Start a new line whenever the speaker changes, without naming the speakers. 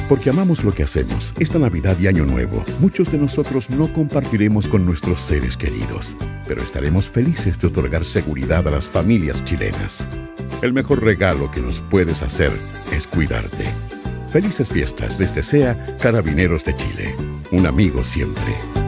Porque amamos lo que hacemos, esta Navidad y Año Nuevo, muchos de nosotros no compartiremos con nuestros seres queridos, pero estaremos felices de otorgar seguridad a las familias chilenas. El mejor regalo que nos puedes hacer es cuidarte. Felices fiestas les desea Carabineros de Chile. Un amigo siempre.